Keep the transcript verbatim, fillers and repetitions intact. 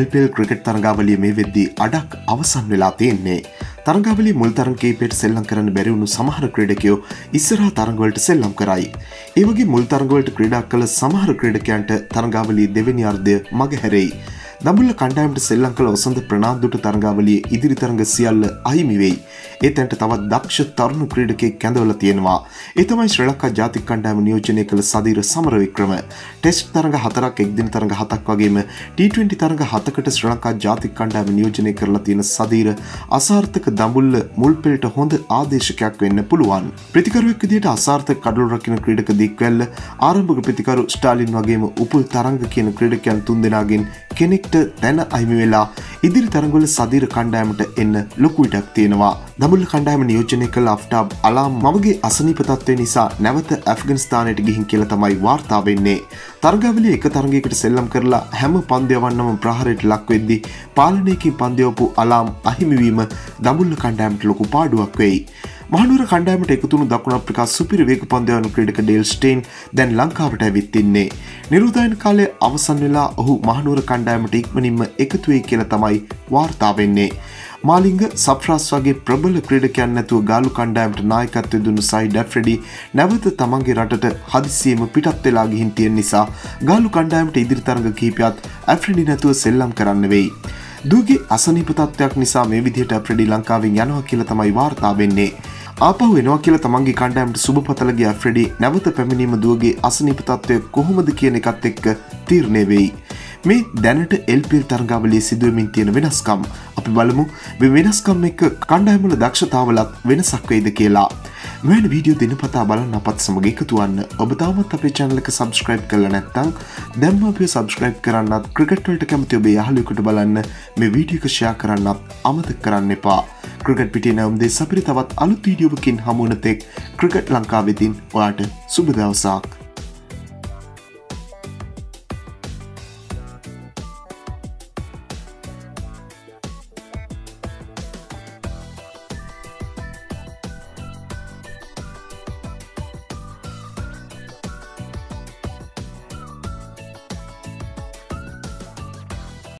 L P L cricket තරගාවලිය මේ වෙද්දී අඩක් අවසන් වෙලා තියෙන්නේ. තරගාවලියේ මුල් තරඟ කීපයට සෙල්ලම් කරන්න බැරි වුණු සමහර ක්‍රීඩකයෝ ඉස්සරහා තරඟවලට සෙල්ලම් කරයි. ඒ වගේ මුල් තරඟවලට ක්‍රීඩා කළ සමහර ක්‍රීඩකයන්ට තරගාවලියේ දෙවෙනි අර්ධය මගහැරෙයි. දඹුල්ල කණ්ඩායමට සෙල්ලම් කළ ඔසන්ත ප්‍රනාන්දුට තරගාවලියේ ඉදිරි තරඟ සියල්ල අහිමි වෙයි. ඒ තැනට තවත් දක්ෂ තරුණ ක්‍රීඩකයෙක් කැඳවලා තියෙනවා. ඒ තමයි ශ්‍රී ලංකා ජාතික කණ්ඩායම නියෝජනය කළ සදීර සමරවික්‍රම. ටෙස්ට් තරඟ හතරක්, එක්දින තරඟ හතක් වගේම ටී ට්වෙන්ටි තරඟ හතකට ශ්‍රී ලංකා ජාතික කණ්ඩායම නියෝජනය කරලා තියෙන සදීර අසාර්ථක දඹුල්ල මුල් පෙළට හොඳ ආදේශකයක් වෙන්න පුළුවන්. ප්‍රතිකරුවෙක් විදිහට අසාර්ථක කඩළු රකින්න ක්‍රීඩක දික්වැල්ල, ආරම්භක ප්‍රතිකරු ස්ටාලින් වගේම උපුල් තරංග කියන ක්‍රීඩකයන් තුන්දෙනාගෙන් කෙනෙක්ට දැන අහිමි වෙලා ඉදිරි තරඟවල සදීර කණ්ඩායමට එන්න ලොකු ඉඩක් තියෙනවා. දඹුල්ල කණ්ඩායම නියෝජනය කළ අෆ්ටාබ් අලාම් මවගේ අසනීප තත්ත්වය නිසා නැවත ඇෆ්ගනිස්තානයට ගිහින් කියලා තමයි වාර්තා වෙන්නේ. තරගාවලියේ එක තරගයකට සෙල්ලම් කරලා හැම පන්දයවන්නම ප්‍රහාරයට ලක් වෙද්දී පාලනයකින් පන්දයවපු අලාම් අහිමි වීම දඹුල්ල කණ්ඩායමට ලොකු පාඩුවක් වෙයි. මහනුවර කණ්ඩායමට එකතු වුණු දකුණු අප්‍රිකා සුපිරි වේග පන්දු ක්‍රීඩක ඩේල් ස්ටේන් දැන් ලංකාවට ඇවිත් ඉන්නේ. නිරෝධායන කාලය අවසන් වෙලා ඔහු මහනුවර කණ්ඩායමට ඉක්මනින්ම එකතු වෙයි කියලා තමයි වාර්තා වෙන්නේ. මාලිංග සප්‍රාස් වගේ ප්‍රබල ක්‍රීඩකයන් නැතුව ගාලු කණ්ඩායමට නායකත්වය දුන්නු සයිඩ් ඇෆ්රිඩි නැවත තමන්ගේ රටට හදිසියෙම පිටත් වෙලා ගිහින් තියෙන නිසා ගාලු කණ්ඩායමට ඉදිරි තරඟ කිහිපයක් ඇෆ්රිඩි නැතුව සෙල්ලම් කරන්න වෙයි. දුවගේ අසනීප තත්ත්වයක් නිසා මේ විදිහට ඇෆ්රිඩි ලංකාවෙන් යනවා කියලා තමයි වාර්තා වෙන්නේ. ආපහු එනවා කියලා තමන්ගේ කණ්ඩායමට සුබපතල ගිය ඇෆ්රිඩි නැවත පැමිණීම දුවගේ අසනීප තත්ත්වය කොහොමද කියන එකත් එක්ක තීරණය වෙයි. මේ දැනට එල් පී එල් තරගාවලියේ සිදුවෙමින් තියෙන වෙනස්කම් අපි බලමු. මේ වෙනස්කම් එක්ක කණ්ඩායම්වල දක්ෂතාවලත් වෙනසක් වෙයිද කියලා. මෙවැනි වීඩියෝ දිනපතා බලන්න අපත් සමග එකතු වන්න. ඔබ තාමත් අපේ channel එක subscribe කරලා නැත්නම් දැන්ම අපිව subscribe කරන්නත්, ක්‍රිකට් වලට කැමති ඔබේ යාළුවෙකුට බලන්න මේ වීඩියෝ එක share කරන්නත් අමතක කරන්න එපා. ක්‍රිකට් පිටියේ නැවුම් දෙස අපිට තවත් අලුත් වීඩියෝවකින් හමු වෙන තෙක් ක්‍රිකට් ලංකාවෙදින් ඔයාට සුබ දවසක්.